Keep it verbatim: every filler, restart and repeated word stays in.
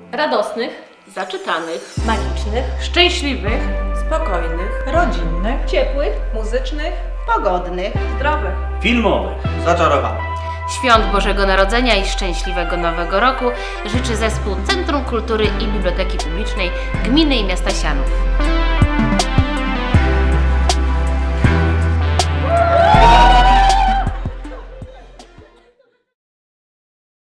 radosnych, zaczytanych, magicznych, szczęśliwych, spokojnych, rodzinnych, ciepłych, muzycznych, pogodnych, zdrowych, filmowych, zaczarowanych. Świąt Bożego Narodzenia i szczęśliwego Nowego Roku życzy zespół Centrum Kultury i Biblioteki Publicznej Gminy i Miasta Sianów.